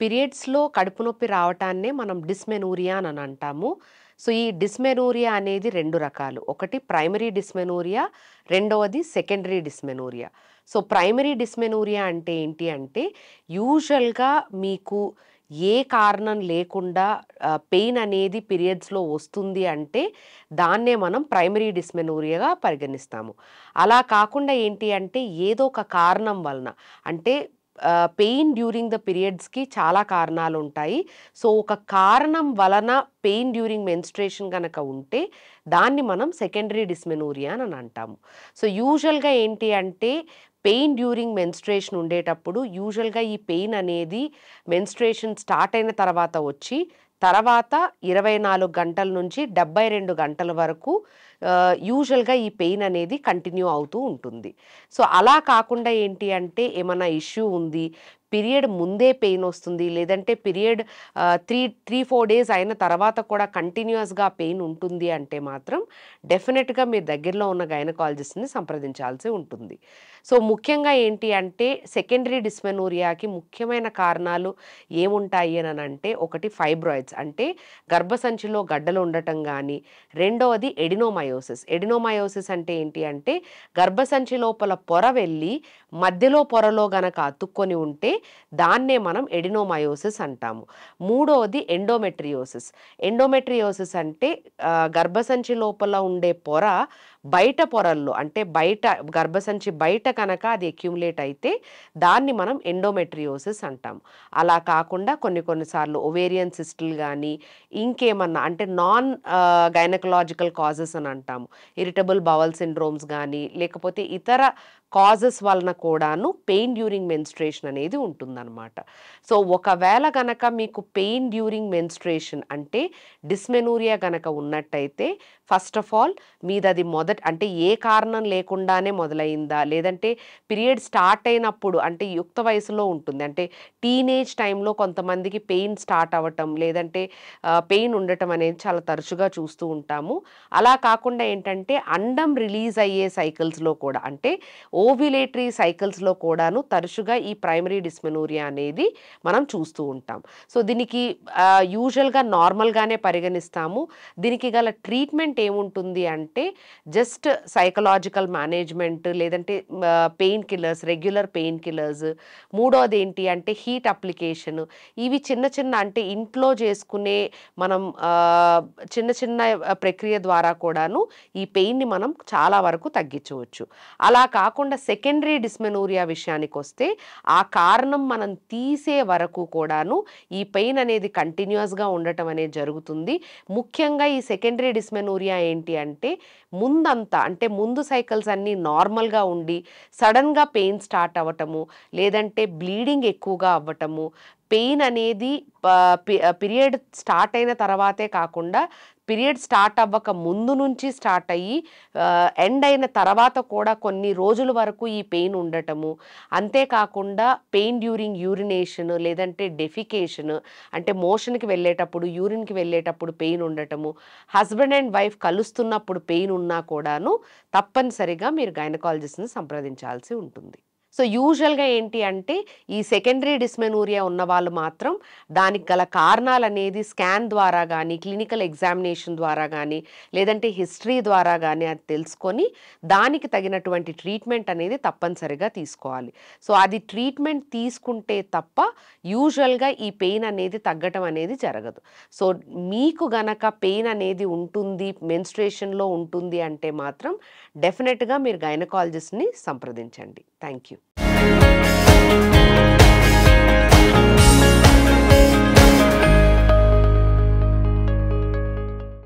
పీరియడ్స్‌లో కడుపు నొప్పి రావటాన్నే మనం డిస్మెనూరియా అని అంటాము. సో, ఈ డిస్మెనూరియా అనేది 2 రకాలు. ఒకటి ప్రైమరీ డిస్మెనూరియా, రెండవది secondary dysmenorrhoea. So, primary dysmenorrhoea అంటే ఏంటి అంటే, యూజువల్‌గా మీకు ఏ కారణం లేకుండా పెయిన్ అనేది పీరియడ్స్‌లో వస్తుంది అంటే, దాన్నే మనం ప్రైమరీ డిస్మెనూరియాగా పరిగణిస్తాము. అలా కాకుండా ఏంటి అంటే, ఏదో ఒక కారణం వలన అంటే పెయిన్ డ్యూరింగ్ ద పీరియడ్స్‌కి చాలా కారణాలుంటాయి. సో, ఒక కారణం వలన పెయిన్ డ్యూరింగ్ మెన్స్ట్రుయేషన్ గనక ఉంటే, దాన్ని మనం సెకండరీ డిస్మెనూరియా అని అంటాము. సో, యూజువల్‌గా ఏంటి అంటే, పెయిన్ డ్యూరింగ్ మెన్స్ట్రుయేషన్ ఉండేటప్పుడు యూజువల్‌గా ఈ పెయిన్ అనేది మెన్స్ట్రుయేషన్ స్టార్ట్ అయిన తర్వాత వచ్చి, తర్వాత 24 గంటల నుంచి 72 గంటల వరకు యూజువల్‌గా ఈ పెయిన్ అనేది కంటిన్యూ అవుతూ ఉంటుంది. సో, అలా కాకుండా ఏంటి అంటే ఏమన్నా ఇష్యూ ఉంది, పీరియడ్ ముందే పెయిన్ వస్తుంది, లేదంటే పీరియడ్ 4 డేస్ అయిన తర్వాత కూడా కంటిన్యూయస్‌గా పెయిన్ ఉంటుంది అంటే మాత్రం డెఫినిట్‌గా మీరు దగ్గరలో ఉన్న గైనకాలజిస్ట్‌ని సంప్రదించాల్సి ఉంటుంది. సో, ముఖ్యంగా ఏంటి అంటే సెకండరీ డిస్మెనూరియాకి ముఖ్యమైన కారణాలు ఏముంటాయి అనంటే, ఒకటి ఫైబ్రాయిడ్స్ అంటే గర్భసంచిలో గడ్డలు ఉండటం గానీ, రెండవది ఎడినోమయోసిస్. ఎడినోమయోసిస్ అంటే ఏంటి అంటే గర్భసంచి లోపల పొర వెళ్ళి మధ్యలో పొరలో గనక అతుక్కొని ఉంటే దాన్నే మనం ఎడినోమయోసిస్ అంటాము. మూడవది ఎండోమెట్రియోసిస్. ఎండోమెట్రియోసిస్ అంటే గర్భసంచి లోపల ఉండే పొర బయట పొరల్లో అంటే బయట గర్భసంచి బయట కనుక అది అక్యుములేట్ అయితే దాన్ని మనం ఎండోమెట్రియోసిస్ అంటాం. అలా కాకుండా కొన్ని సార్లు ఒవేరియన్ సిస్టులు గానీ, ఇంకేమన్నా అంటే నాన్ గైనకలాజికల్ కాజెస్ అని అంటాము. ఇరిటబుల్ బవల్ సిండ్రోమ్స్ గానీ, లేకపోతే ఇతర కాజెస్ వలన కూడాను పెయిన్ డ్యూరింగ్ మెన్స్ట్రుయేషన్ అనేది ఉంటుందన్నమాట. సో, ఒకవేళ గనక మీకు పెయిన్ డ్యూరింగ్ మెన్స్ట్రుయేషన్ అంటే డిస్మెనూరియా గనక ఉన్నట్టయితే ఫస్ట్ ఆఫ్ ఆల్ మీదది అంటే ఏ కారణం లేకుండానే మొదలైందా? లేదంటే పీరియడ్ స్టార్ట్ అయినప్పుడు అంటే యుక్త వయసులో ఉంటుంది. అంటే టీనేజ్ టైంలో కొంతమందికి పెయిన్ స్టార్ట్ అవ్వటం, లేదంటే పెయిన్ ఉండటం అనేది చాలా తరచుగా చూస్తూ ఉంటాము. అలా కాకుండా ఏంటంటే అండం రిలీజ్ అయ్యే సైకిల్స్‌లో కూడా అంటే ఓవ్యులేటరీ సైకిల్స్‌లో కూడాను తరచుగా ఈ ప్రైమరీ డిస్మెనూరియా అనేది మనం చూస్తూ ఉంటాం. సో, దీనికి యూజువల్‌గా నార్మల్‌గానే పరిగణిస్తాము. దీనికి గల ట్రీట్మెంట్ ఏముంటుంది అంటే జస్ట్ సైకలాజికల్ మేనేజ్మెంట్, లేదంటే painkillers, regular painkillers. మూడోది ఏంటి అంటే హీట్ అప్లికేషన్. ఇవి చిన్న అంటే ఇంట్లో చేసుకునే మనం చిన్న ప్రక్రియ ద్వారా కూడాను ఈ పెయిన్‌ని మనం చాలా వరకు తగ్గించవచ్చు. అలా కాకుండా సెకండరీ డిస్మెనూరియా విషయానికొస్తే ఆ కారణం మనం తీసే వరకు కూడాను ఈ పెయిన్ అనేది కంటిన్యూయస్‌గా ఉండటం అనేది జరుగుతుంది. ముఖ్యంగా ఈ సెకండరీ డిస్మెనూరియా ఏంటి అంటే ముందంతా అంటే ముందు సైకిల్స్ అన్నీ నార్మల్‌గా ఉండి సడెన్‌గా పెయిన్ స్టార్ట్ అవ్వటము, లేదంటే బ్లీడింగ్ ఎక్కువగా అవ్వటము, పెయిన్ అనేది పీరియడ్ స్టార్ట్ అయిన తర్వాతే కాకుండా పీరియడ్ స్టార్ట్ అవ్వక ముందు నుంచి స్టార్ట్ అయ్యి ఎండ్ అయిన తర్వాత కూడా కొన్ని రోజుల వరకు ఈ పెయిన్ ఉండటము. అంతేకాకుండా పెయిన్ డ్యూరింగ్ యూరినేషన్, లేదంటే డెఫికేషన్ అంటే మోషన్‌కి వెళ్ళేటప్పుడు, యూరిన్‌కి వెళ్ళేటప్పుడు పెయిన్ ఉండటము. హస్బెండ్ అండ్ వైఫ్ కలుస్తున్నప్పుడు పెయిన్ ఉన్నా కూడాను తప్పనిసరిగా మీరు గైనకాలజిస్ట్‌ని సంప్రదించాల్సి ఉంటుంది. సో, యూజువల్‌గా ఏంటి అంటే ఈ సెకండరీ డిస్మెనూరియా ఉన్నవాళ్ళు మాత్రం దానికి గల కారణాలనేది స్కాన్ ద్వారా గానీ, క్లినికల్ ఎగ్జామినేషన్ ద్వారా గానీ, లేదంటే హిస్టరీ ద్వారా గానీ అది తెలుసుకొని దానికి తగినటువంటి ట్రీట్మెంట్ అనేది తప్పనిసరిగా తీసుకోవాలి. సో, అది ట్రీట్మెంట్ తీసుకుంటే తప్ప యూజువల్‌గా ఈ పెయిన్ అనేది తగ్గటం అనేది జరగదు. సో, మీకు గనక పెయిన్ అనేది ఉంటుంది, మెన్స్ట్రుయేషన్‌లో ఉంటుంది అంటే మాత్రం డెఫినిట్‌గా మీరు గైనకాలజిస్ట్‌ని సంప్రదించండి. Thank you.